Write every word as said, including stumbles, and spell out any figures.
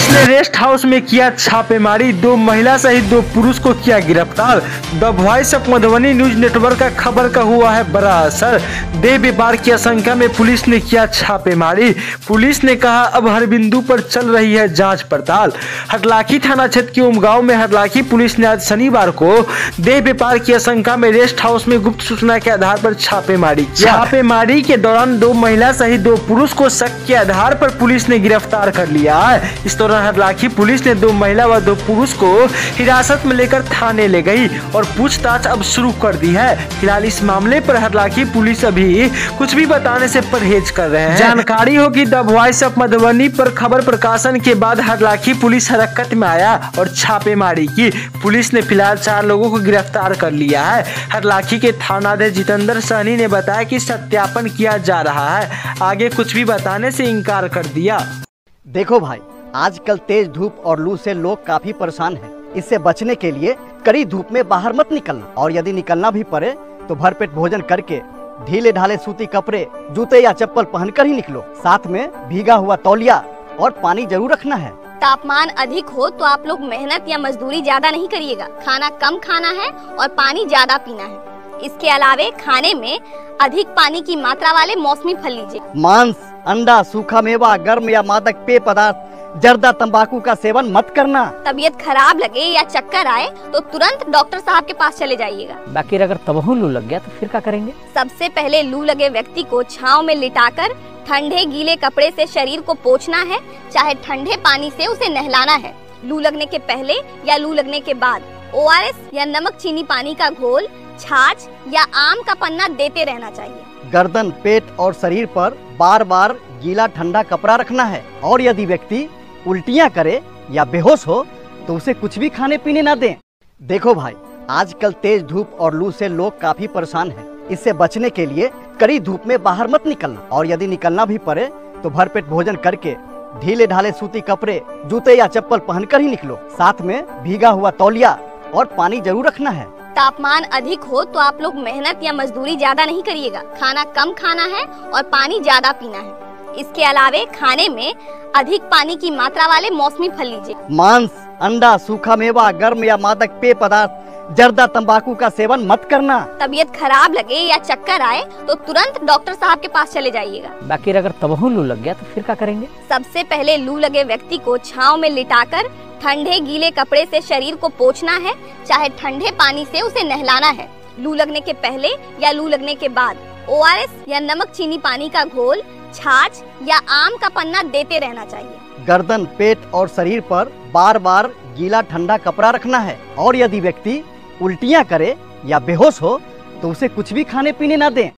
ने rest house में किया छापेमारी, दो महिला सहित दो पुरुष को किया गिरफ्तार। The voice of Madhubani news network का खबर का हुआ है बड़ा असर। देह व्यापार की आशंका में पुलिस ने किया छापेमारी। पुलिस ने कहा अब हर बिंदु पर चल रही है जांच पड़ताल। हरलाखी थाना क्षेत्र के उमगांव में हरलाखी पुलिस ने आज शनिवार को देह व्यापार की आशंका में रेस्ट हाउस में गुप्त सूचना के आधार पर छापेमारी किया। छापेमारी के दौरान दो महिला सहित दो पुरुष को शक के आधार पर पुलिस ने गिरफ्तार कर लिया है। इस दौरान हरलाखी पुलिस ने दो महिला व दो पुरुष को हिरासत में लेकर थाने ले गई और पूछताछ अब शुरू कर दी है। फिलहाल इस मामले पर हरलाखी पुलिस अभी कुछ भी बताने से परहेज कर रहे हैं। जानकारी हो कि द वॉइस ऑफ मधुबनी पर खबर प्रकाशन के बाद हरलाखी पुलिस हरकत में आया और छापेमारी की। पुलिस ने फिलहाल चार लोगों को गिरफ्तार कर लिया है। हरलाखी के थानाध्यक्ष जितेंद्र सहनी ने बताया कि सत्यापन किया जा रहा है। आगे कुछ भी बताने से इनकार कर दिया। देखो भाई, आजकल तेज धूप और लू से लोग काफी परेशान हैं। इससे बचने के लिए कड़ी धूप में बाहर मत निकलना, और यदि निकलना भी पड़े तो भरपेट भोजन करके ढीले ढाले सूती कपड़े, जूते या चप्पल पहनकर ही निकलो। साथ में भीगा हुआ तौलिया और पानी जरूर रखना है। तापमान अधिक हो तो आप लोग मेहनत या मजदूरी ज्यादा नहीं करिएगा। खाना कम खाना है और पानी ज्यादा पीना है। इसके अलावे खाने में अधिक पानी की मात्रा वाले मौसमी फल लीजिए। मांस, अंडा, सूखा मेवा, गर्म या मादक पेय पदार्थ, जर्दा, तंबाकू का सेवन मत करना। तबीयत खराब लगे या चक्कर आए तो तुरंत डॉक्टर साहब के पास चले जाइएगा। बाकी अगर तबहू लू लग गया तो फिर क्या करेंगे? सबसे पहले लू लगे व्यक्ति को छांव में लिटाकर ठंडे गीले कपड़े से शरीर को पोंछना है, चाहे ठंडे पानी से उसे नहलाना है। लू लगने के पहले या लू लगने के बाद ओ आर एस या नमक चीनी पानी का घोल, छाछ या आम का पन्ना देते रहना चाहिए। गर्दन, पेट और शरीर पर बार बार गीला ठंडा कपड़ा रखना है, और यदि व्यक्ति उल्टियां करे या बेहोश हो तो उसे कुछ भी खाने पीने ना दें। देखो भाई, आजकल तेज धूप और लू से लोग काफी परेशान हैं। इससे बचने के लिए कड़ी धूप में बाहर मत निकलना, और यदि निकलना भी पड़े तो भरपेट भोजन करके ढीले ढाले सूती कपड़े, जूते या चप्पल पहनकर ही निकलो। साथ में भीगा हुआ तौलिया और पानी जरूर रखना है। तापमान अधिक हो तो आप लोग मेहनत या मजदूरी ज्यादा नहीं करिएगा। खाना कम खाना है और पानी ज्यादा पीना है। इसके अलावे खाने में अधिक पानी की मात्रा वाले मौसमी फल लीजिए। मांस, अंडा, सूखा मेवा, गर्म या मादक पेय पदार्थ, जर्दा, तंबाकू का सेवन मत करना। तबीयत खराब लगे या चक्कर आए तो तुरंत डॉक्टर साहब के पास चले जाइएगा। बाकी अगर तबहू लू लग गया तो फिर क्या करेंगे? सबसे पहले लू लगे व्यक्ति को छांव में लिटाकर ठंडे गीले कपड़े से शरीर को पोंछना है, चाहे ठंडे पानी से उसे नहलाना है। लू लगने के पहले या लू लगने के बाद ओ आर एस या नमक चीनी पानी का घोल, छाछ या आम का पन्ना देते रहना चाहिए। गर्दन, पेट और शरीर पर बार बार गीला ठंडा कपड़ा रखना है, और यदि व्यक्ति उल्टियां करे या बेहोश हो तो उसे कुछ भी खाने पीने ना दें।